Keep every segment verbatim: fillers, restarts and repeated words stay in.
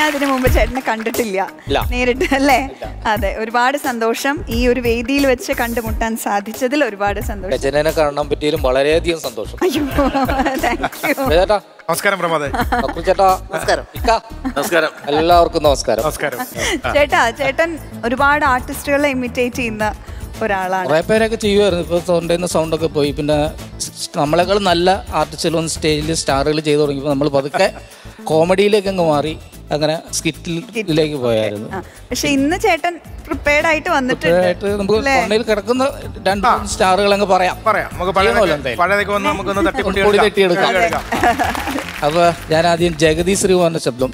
ഞാൻ അതിനു മുമ്പ് ചേട്ടനെ കണ്ടിട്ടില്ല നേരിട്ട് അല്ലേ? അതെ, ഒരുപാട് സന്തോഷം ഈ ഒരു വേദിയിൽ വെച്ച് കണ്ടുമുട്ടാൻ സാധിച്ചതിൽ. ഒരുപാട് സന്തോഷം. ചേട്ടനെ കാണാൻ പറ്റിയതിലും വളരെയധികം സന്തോഷം. അയ്യോ, താങ്ക് യു. ചേട്ടാ നമസ്കാരം. പ്രമാദേ ചേട്ടാ നമസ്കാരം. നമസ്കാരം. എല്ലാവർക്കും നമസ്കാരം. നമസ്കാരം. ചേട്ടാ, ചേട്ടൻ ഒരുപാട് ആർട്ടിസ്റ്റുകളെ ഇമിറ്റേറ്റ് ചെയ്യുന്ന ഒരാളാണ്. കുറെ പേരൊക്കെ ചെയ്യുമായിരുന്നു. ഇപ്പൊ സൗണ്ടിൽ സൗണ്ടൊക്കെ പോയി. പിന്നെ നമ്മളെക്കാൾ നല്ല ആർട്ടിസ്റ്റുകൾ സ്റ്റേജിൽ സ്റ്റാറുകൾ ചെയ്തു തുടങ്ങിയപ്പോൾ നമ്മൾ പതുക്കെ കോമഡിയിലേക്ക് അങ്ങ് മാറി. അങ്ങനെ സ്കിറ്റിലേക്ക് പോയായിരുന്നു. പക്ഷെ ഇന്ന് ചേട്ടൻ പ്രിപ്പയർഡ് ആയിട്ട് വന്നിട്ടുണ്ട്. നമുക്ക് തൊണ്ടയിൽ കിടക്കുന്ന രണ്ട് സ്റ്റാറുകൾ അങ്ങ് പറയാം. തട്ടിയെടുക്കാം. അപ്പൊ ഞാൻ ആദ്യം ജഗതി ശ്രീകുമാറിന്റെ ശബ്ദം.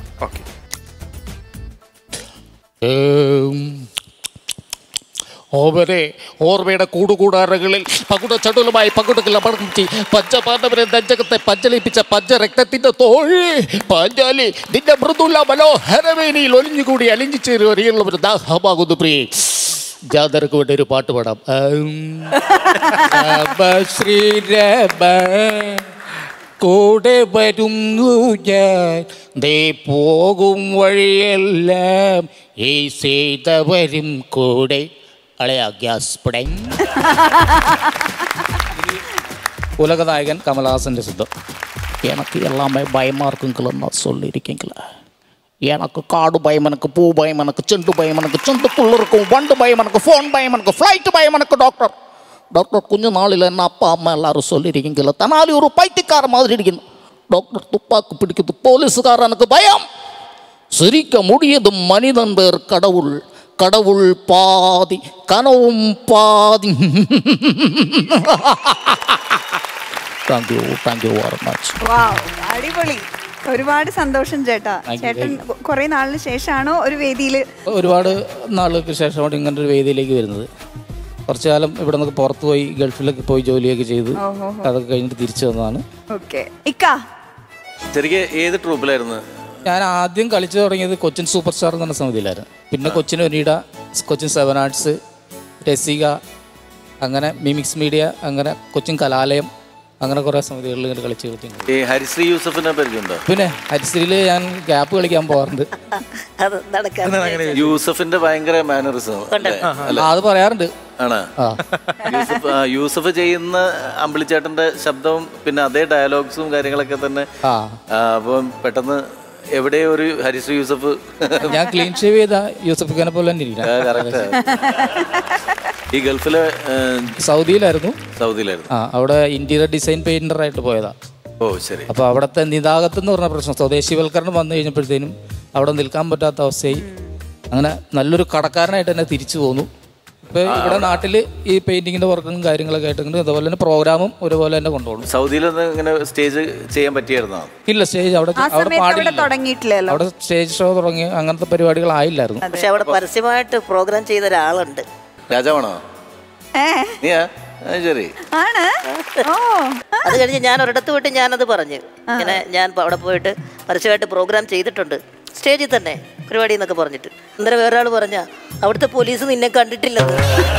ഓവരെ ഓർമ്മയുടെ കൂടുകൂടാരകളിൽ പകുട ചടുലുമായി പകുടകൾ അമർത്തി പഞ്ചപാണ്ഡവരെ നെഞ്ചകത്തെ പഞ്ചലിപ്പിച്ച പഞ്ചരക്തത്തിന്റെ തോഴി പാഞ്ചാലി നിന്റെ മൃദുല മനോഹരവേനിയിൽ ഒലിഞ്ഞുകൂടി അലിഞ്ഞു ചേരും അറിയുള്ള ഒരു ദാഹമാകുന്നു പ്രിയേ. ജാതർക്ക് വേണ്ടി ഒരു പാട്ട് പാടാം. ശ്രീരമ കൂടെ വരുന്നു ഞാൻ ദേ പോകും വഴിയെല്ലാം ഈ ചെയ്തവരും കൂടെ അളയാ ഗ്യാസ് പിടങ്. ഉലകനായകൻ കമലഹാസന്റെ ശബ്ദം. எனக்கு எல்லாமே பயமாக இருக்குங்களா சொல்லியிருக்கீங்கள. எனக்கு காடு பயம், எனக்கு பூ பயம், எனக்கு செண்டு பயம், எனக்கு செண்டுக்குள்ள இருக்கும் வண்டு பயம், எனக்கு ஃபோன் பயம், எனக்கு ஃப்ளைட் பயம், எனக்கு டாக்டர் டாக்டர் கொஞ்ச நாளில் என்ன அப்பா அம்மா எல்லாரும் சொல்லியிருக்கீங்கள. தனாலி ஒரு பைத்தியக்கார மாதிரி இருக்கணும். டாக்டர் துப்பாக்கு பிடிக்குது போலீஸுக்காரனுக்கு பயம். சிரிக்க முடியது மனிதன் பேர் கடவுள். கடவுள் பாதி கனவும் பாதி. Thank you thank you very much. അടിപൊളി. ഒരുപാട് സന്തോഷം ചേട്ടാ. ചേട്ടൻ കുറെ നാളിന് ശേഷമാണോ ഒരു വേദിയിൽ? ഒരുപാട് നാളുകൾക്ക് ശേഷമാണ് ഇങ്ങനെ ഒരു വേദിയിലേക്ക് വരുന്നത്. കുറച്ചു കാലം ഇവിടെ നിന്ന് പുറത്തു പോയി ഗൾഫിലൊക്കെ പോയി ജോലിയൊക്കെ ചെയ്ത് അതൊക്കെ കഴിഞ്ഞിട്ട് തിരിച്ചു വന്നതാണ്. ചെറിയ ഏത് ട്രൂപ്പിലായിരുന്നു? ഞാൻ ആദ്യം കളിച്ചു തുടങ്ങിയത് കൊച്ചിൻ സൂപ്പർ സ്റ്റാർ എന്ന് പറഞ്ഞ സമിതിയിലായിരുന്നു. പിന്നെ Cochin Oneida, Cochin seven arts, Rasika, അങ്ങനെ മിമിക്സ് മീഡിയ, അങ്ങനെ കൊച്ചിൻ കലാലയം, അങ്ങനെ കുറെ സമിതികളിൽ ഇങ്ങനെ കളിച്ചു കളിച്ചു. ഹരിശ്രീ യൂസഫിനെ പരിചയമുണ്ടോ? പിന്നെ ഹരിശ്രീയിൽ ഞാൻ ഗ്യാപ്പ് കളിക്കാൻ പോകാറുണ്ട്. യൂസഫിന്റെ ഭയങ്കര മാനറിസം അത് പറയാറുണ്ട്. ആണ് യൂസഫ് യൂസഫ് ചെയ്യുന്ന അമ്പിളിച്ചേട്ടന്റെ ശബ്ദവും പിന്നെ അതേ ഡയലോഗ്സും കാര്യങ്ങളൊക്കെ തന്നെ. അപ്പം പെട്ടെന്ന് എവിടെയോ ഒരു ഹരിശ്രീ യൂസഫ്. ഞാൻ ക്ലീൻ ഷേവ് ചെയ്ത യൂസഫ് ഖാനെ പോലെ തന്നെ കറക്റ്റ്. ഈ ഗൾഫിലെ സൗദിയിലായിരുന്നു. സൗദിയിലായിരുന്നു. ആ, അവിടെ ഇന്റീരിയർ ഡിസൈൻ പെയിന്റർ ആയിട്ട് പോയതാ. ഓ ശരി. അപ്പൊ അവിടുത്തെ നിതാകത്ത് എന്ന് പറഞ്ഞ പ്രശ്നം, സ്വദേശിവൽക്കരണം വന്നു കഴിഞ്ഞപ്പോഴത്തേനും അവിടെ നിൽക്കാൻ പറ്റാത്ത അവസ്ഥയായി. അങ്ങനെ നല്ലൊരു കടക്കാരനായിട്ട് തന്നെ തിരിച്ചു പോന്നു. ഇപ്പൊ ഇവിടെ നാട്ടില് ഈ പെയിന്റിങ്ങിന്റെ വർക്കും കാര്യങ്ങളൊക്കെ ആയിട്ടുണ്ട്. അതുപോലെ തന്നെ പ്രോഗ്രാമും ഒരുപോലെ തന്നെ കൊണ്ടുപോകും. സൗദിയിലൊന്നും ഇങ്ങനെ സ്റ്റേജ് ചെയ്യാൻ പറ്റിയായിരുന്നോ? ഇല്ല, സ്റ്റേജ് അവിടെ അവിടെ പാടില്ല. അവിടെ സ്റ്റേജ് ഷോ തുടങ്ങി അങ്ങനത്തെ പരിപാടികളായില്ലായിരുന്നു. പക്ഷെ അവിടെ പരസ്യമായിട്ട് പ്രോഗ്രാം ചെയ്ത ഒരാളുണ്ട്. രാജാവാണോ? ശരി. അത് കഴിഞ്ഞ് ഞാൻ ഒരിടത്ത് പോയിട്ട് ഞാനത് പറഞ്ഞു, ഇങ്ങനെ ഞാൻ അവിടെ പോയിട്ട് പരസ്യമായിട്ട് പ്രോഗ്രാം ചെയ്തിട്ടുണ്ട് സ്റ്റേജിൽ തന്നെ പരിപാടി എന്നൊക്കെ പറഞ്ഞിട്ട്. അന്നേരം വേറൊരാൾ പറഞ്ഞ അവിടുത്തെ പോലീസ് നിന്നെ കണ്ടിട്ടില്ലെന്ന്.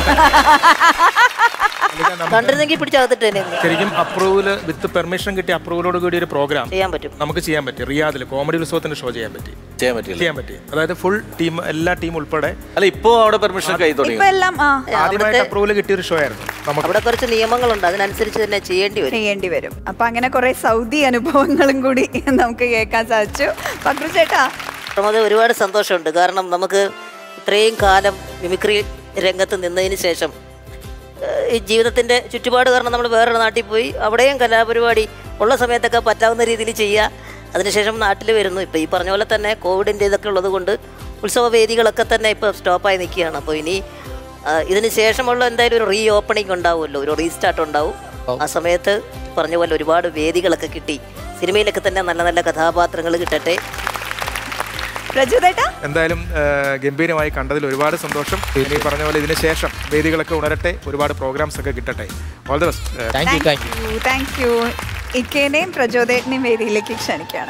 കണ്ടിരുന്നെങ്കിൽ പിടിച്ചകത്തിട്ട് ശരിക്കും അപ്രൂവൽ വിത്ത് പെർമിഷൻ കിട്ടിയ അപ്രൂവലോട് കൂടി ഒരു പ്രോഗ്രാം ചെയ്യാൻ പറ്റും. നമുക്ക് ചെയ്യാൻ പറ്റി. റിയാദിൽ കോമഡി ഉത്സവത്തിന്റെ ഷോ ചെയ്യാൻ പറ്റി. ചെയ്യാൻ പറ്റി ചെയ്യാൻ പറ്റി അതായത് ഫുൾ ടീം, എല്ലാ ടീം ഉൾപ്പെടെ. അല്ല, ഇപ്പോ അവിടെ പെർമിഷൻ കൈ തുടങ്ങി. ആദ്യമായിട്ട് അപ്രൂവൽ കിട്ടിയ ഒരു ഷോ ആയിരുന്നു. അവിടെ കുറച്ച് നിയമങ്ങളുണ്ട്, അതിനനുസരിച്ച് തന്നെ ചെയ്യേണ്ടി വരും ചെയ്യേണ്ടി വരും അപ്പൊ അങ്ങനെ കുറെ സൗദി അനുഭവങ്ങളും കൂടി നമുക്ക് കേൾക്കാൻ സാധിച്ചു. പക്രു ചേട്ടാ, അത് ഒരുപാട് സന്തോഷമുണ്ട്. കാരണം നമുക്ക് ഇത്രയും കാലം മിമിക്രി രംഗത്ത് നിന്നതിന് ശേഷം ഈ ജീവിതത്തിൻ്റെ ചുറ്റുപാട് കാരണം നമ്മൾ വേറൊരു നാട്ടിൽ പോയി അവിടെയും കലാപരിപാടി ഉള്ള സമയത്തൊക്കെ പറ്റാവുന്ന രീതിയിൽ ചെയ്യുക. അതിനുശേഷം നാട്ടിൽ വരുന്നു. ഇപ്പോൾ ഈ പറഞ്ഞ പോലെ തന്നെ കോവിഡിൻ്റെ ഇതൊക്കെ ഉള്ളത് കൊണ്ട് ഉത്സവ വേദികളൊക്കെ തന്നെ ഇപ്പോൾ സ്റ്റോപ്പായി നിൽക്കുകയാണ്. അപ്പോൾ ഇനി ഇതിന് ശേഷമുള്ള എന്തായാലും ഒരു റീ ഓപ്പണിംഗ് ഉണ്ടാവുമല്ലോ, ഒരു റീസ്റ്റാർട്ട് ഉണ്ടാവും. ആ സമയത്ത് പറഞ്ഞ പോലെ ഒരുപാട് വേദികളൊക്കെ കിട്ടി. സിനിമയിലൊക്കെ തന്നെ നല്ല നല്ല കഥാപാത്രങ്ങൾ കിട്ടട്ടെ. എന്തായാലും ഗംഭീരമായി കണ്ടതിൽ ഒരുപാട് സന്തോഷം. ഈ പറഞ്ഞ പോലെ ഇതിന് ശേഷം വേദികളൊക്കെ ഉണരട്ടെ, ഒരുപാട് പ്രോഗ്രാംസ് ഒക്കെ കിട്ടട്ടെ. All the best. Thank you thank you. ഇക്കേനെയും പ്രചോദേട്ടനെയും വേദിയിലേക്ക് ക്ഷണിക്കുകയാണ്.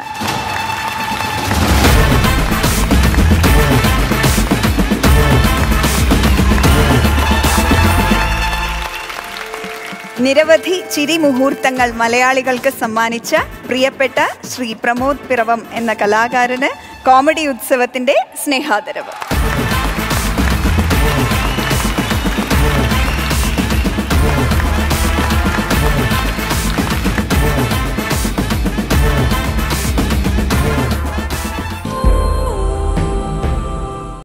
നിരവധി ചിരി മുഹൂർത്തങ്ങൾ മലയാളികൾക്ക് സമ്മാനിച്ച പ്രിയപ്പെട്ട ശ്രീ പ്രമോദ് പിറവം എന്ന കലാകാരന് കോമഡി ഉത്സവത്തിന്റെ സ്നേഹാദരവ്.